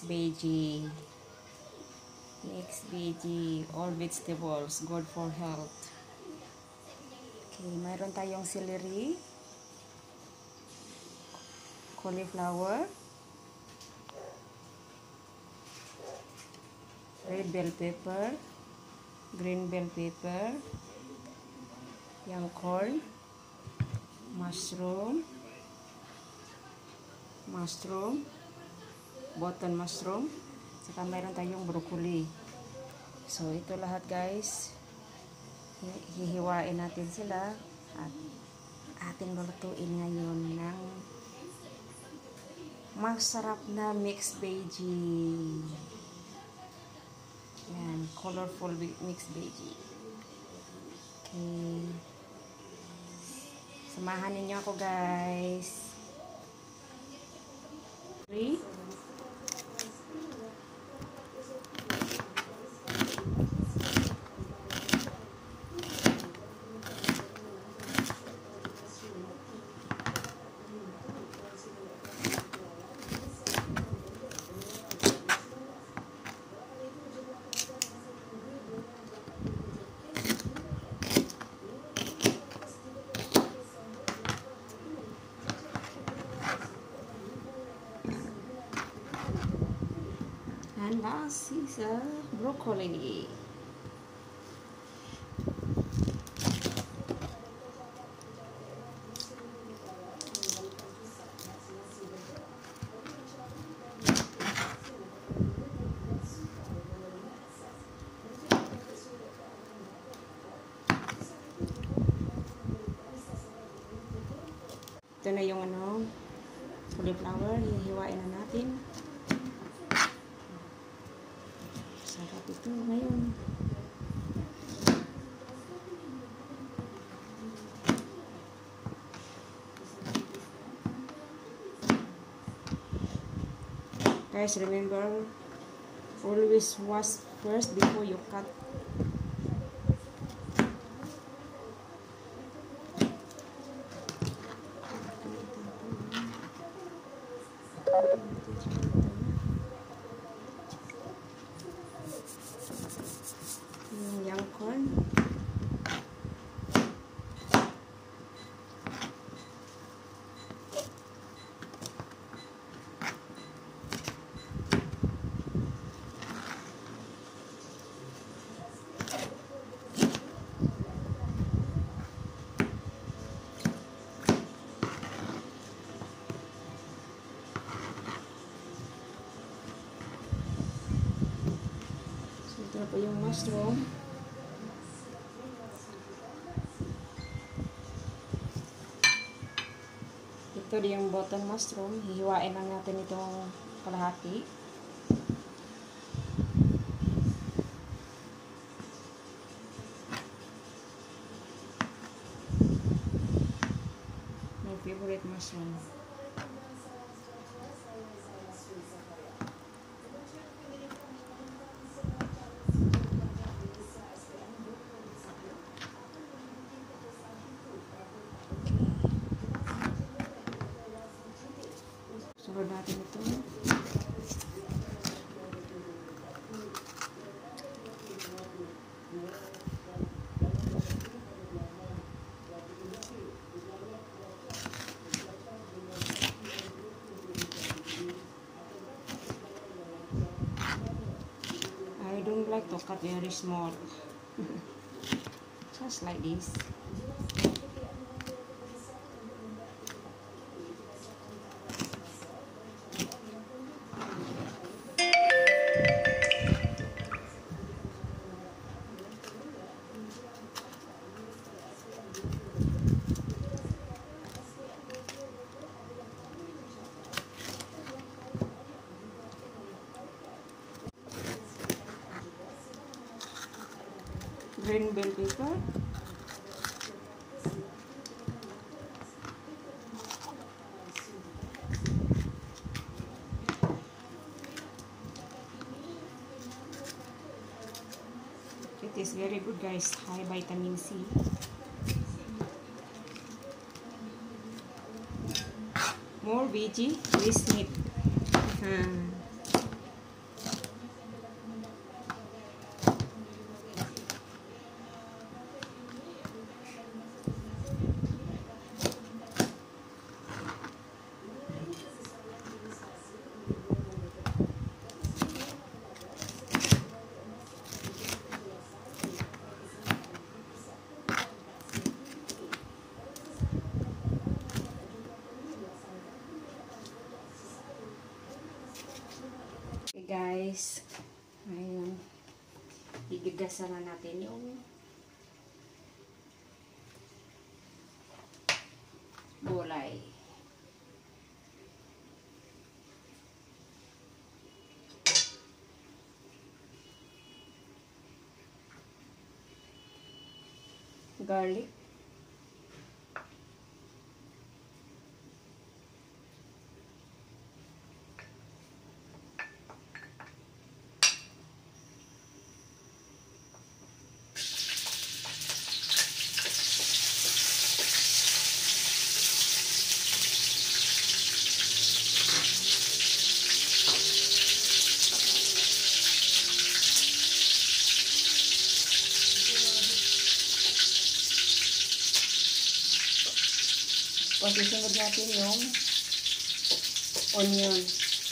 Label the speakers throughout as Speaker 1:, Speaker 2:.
Speaker 1: veggie. Mixed veggie. All vegetables. Good for health. Okay, mayroon tayong celery. Cauliflower. Red bell pepper. Green bell pepper. Young corn. Mushroom. Button mushroom, saka mayroon tayong broccoli. So ito lahat guys, hihiwain natin sila at ating lulutuin ngayon ng masarap na mixed veggie. Yan, colorful mixed veggie. Okay, samahan ninyo ako guys. 3. And last is broccoli. Ito na yung cauliflower, hihiwain na natin. Sarap ito ngayon. Guys, remember, always wash first before you cut. Young corn. So ito na po yung mushroom. Ito din yung button mushroom. Hihiwain lang natin itong kalahati. My favorite mushroom. Sunod natin ito. I don't like to cut very small. Just like this. Green bell pepper. It is very good guys, high vitamin C. More veggie, less meat. guys. Ngayon, igigasan na natin yung gulay. Garlic. Tapos isunod natin yung onion.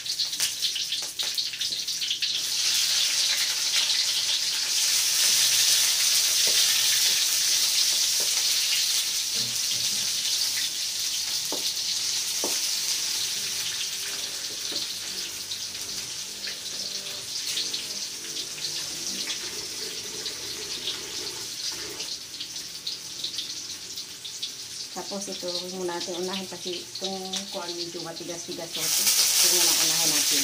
Speaker 1: Tapos ito muna natin unahin kasi itong kuan medyo matigas-tigas. So ito muna unahin natin.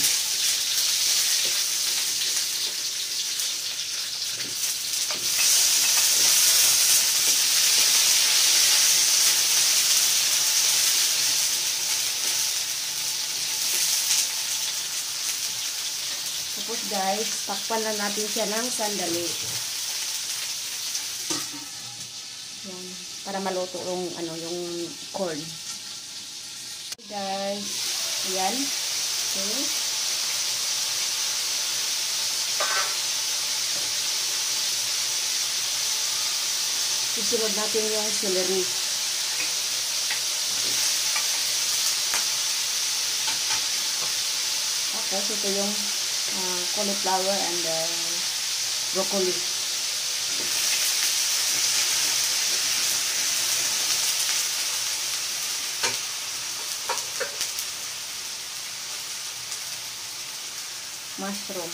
Speaker 1: Tapos guys, takpan na natin siya ng sandali. Yan, para maluto yung yung corn. Guys, ayan. Okay. Susunod natin yung celery. Okay, so ito yung cauliflower and broccoli. Mushroom.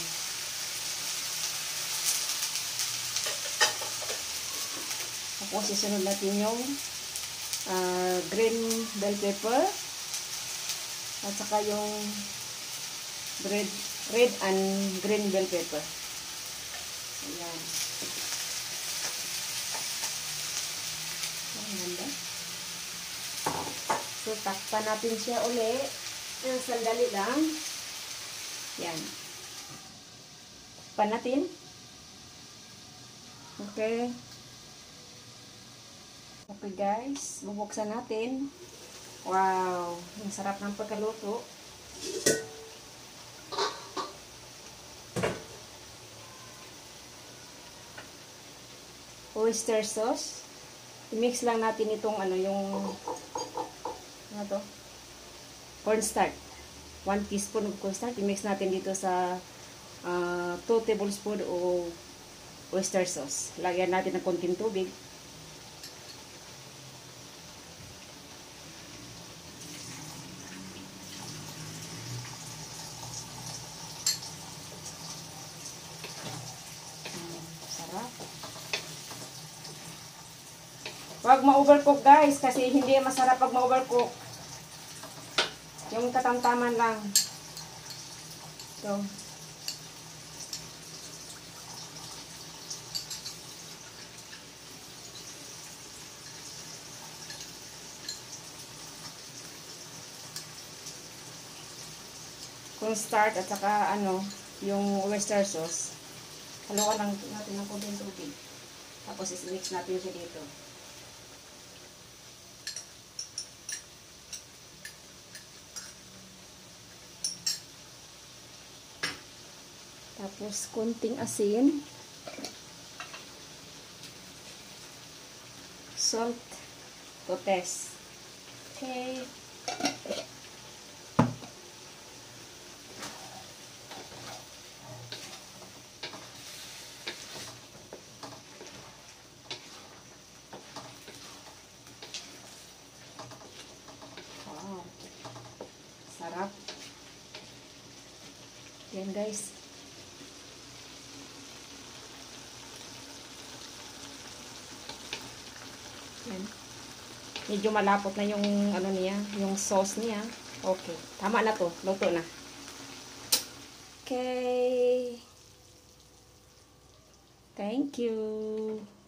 Speaker 1: Tapos isunod natin yung green bell pepper at saka yung red and green bell pepper. Ayan. Ayan. So takpan natin siya uli ng sandali lang. Yan. Takpan natin. Okay. Okay guys, bubuksan natin. Wow, ang sarap ng pagkaluto. Oyster sauce. I-mix lang natin itong yung cornstarch. 1 teaspoon of cornstarch. I-mix natin dito sa 2 tablespoon o oyster sauce. Lagyan natin ng konting tubig. Sarap. Huwag ma-overcook guys, kasi hindi masarap pag ma-overcook. Yung katamtaman lang. So. Cornstarch at saka yung oyster sauce. Haluan lang natin ng konting tubig. Tapos i-mix natin siya dito. Tapos konting asin. Salt to taste. Okay. Sarap. Yan guys. Yan. Medyo malapot na yung ano niya, yung sauce niya. Okay. Tama na to. Luto na. Okay. Thank you.